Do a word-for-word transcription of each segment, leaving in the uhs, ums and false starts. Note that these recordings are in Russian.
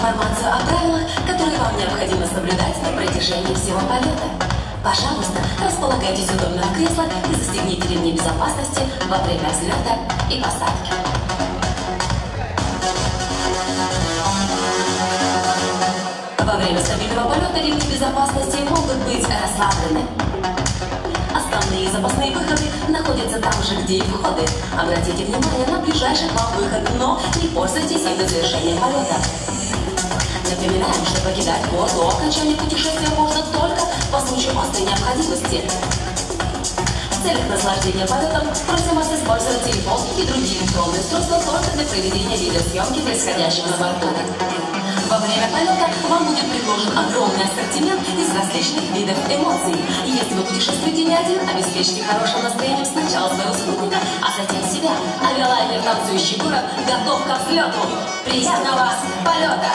информацию о правилах, которые вам необходимо соблюдать на протяжении всего полета. Пожалуйста, располагайтесь удобно в креслах и застегните ремни безопасности во время взлета и посадки. Во время стабильного полета ремни безопасности могут быть расслаблены. Основные запасные выходы находятся там же, где и входы. Обратите внимание на ближайший к вам выход, но не пользуйтесь им до завершения полета. Напоминаем, что покидать борт до окончания путешествия можно только по случаю острой необходимости. В целях наслаждения полетом просим вас использовать телефон и другие электронные устройства только для проведения видеосъемки происходящего на борту. Во время полета вам будет предложен огромный ассортимент из различных видов эмоций. И если вы путешествуете не один, обеспечьте хорошим настроением сначала своего спутника, а затем себя. Авиалайнер «Танцующий город» готов ко взлету. Приятного полета!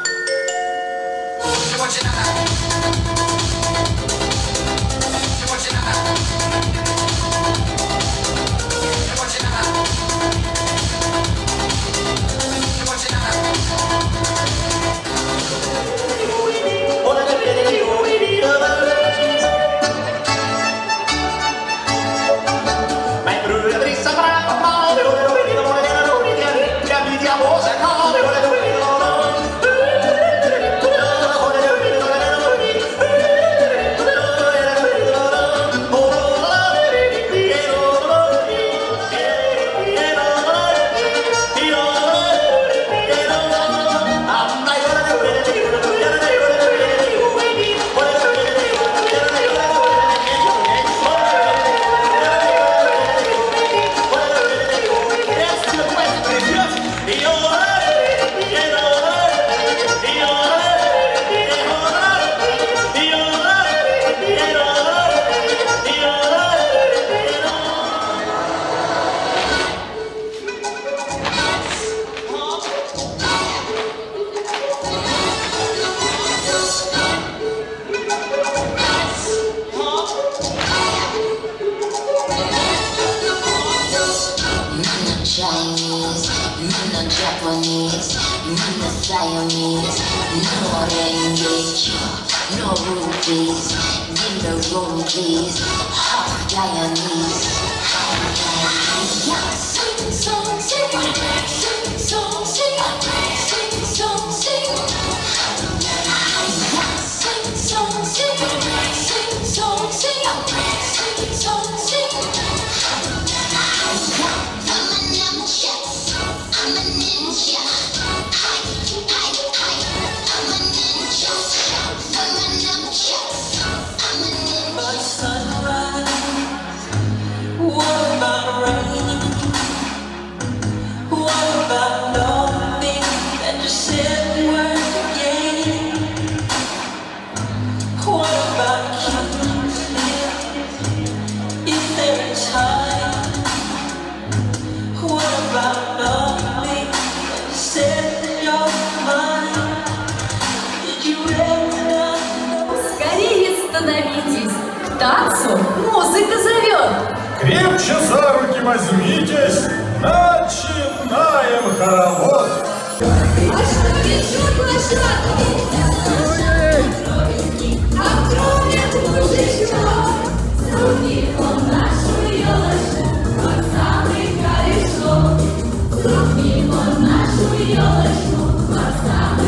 Chinese, not Japanese, not Siamese, no English, no rupees, give the room please, half Guyanese, half Guyanese. Yeah, sing, song, sing, sing, song, sing, sing, song, sing. Yeah, sing, song, sing, sing, song, sing, sing, song, sing. I'm a ninja. Hi, hi, hi. I'm a ninja. I'm a ninja. I'm a ninja. But sunrise. What about rain? What about loving and just said words again? What about kisses? Is there a time? What about love? Скорее становитесь! К танцу музыка зовет! Крепче за руки возьмитесь! Начинаем хоровод! А что пишут лошадки? Откроет мужичок, ступи он нашу елочку, вот самый корешок. Ступи он нашу елочку, вот самый